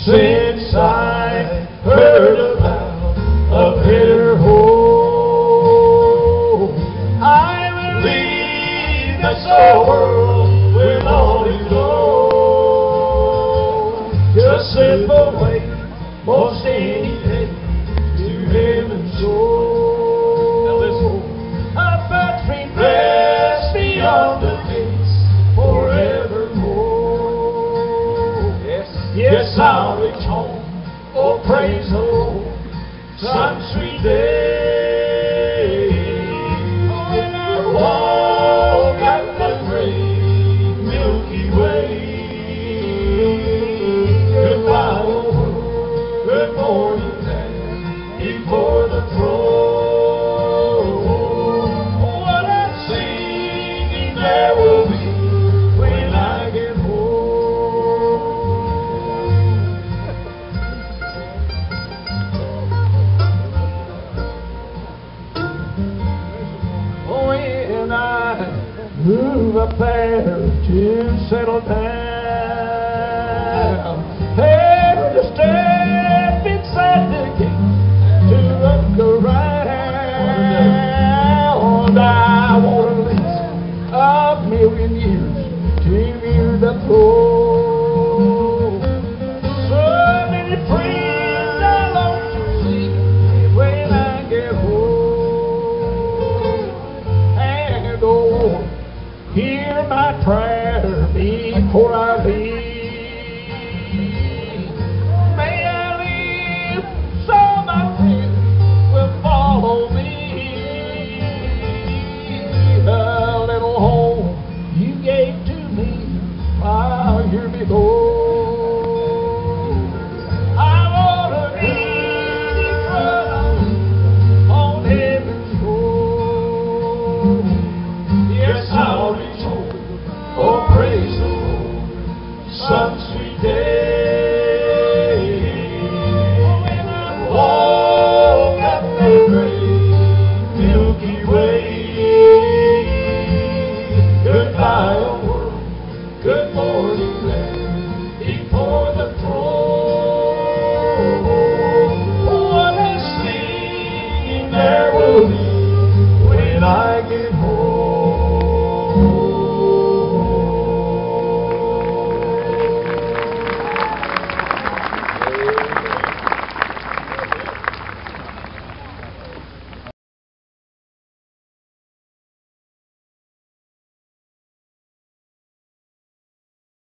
since I heard about a better home. I believe that the world will only go. Just slip away most any day to heaven's shore. Now listen, a bad dream rests beyond the gates forevermore. Yes, I'll reach home. Oh, praise the Lord, some sweet day. When I walk out the great Milky Way. Goodbye, old world. Good morning, Dad. Before the throne. What I'm singing there will be when I get home. When I move up there to settle down,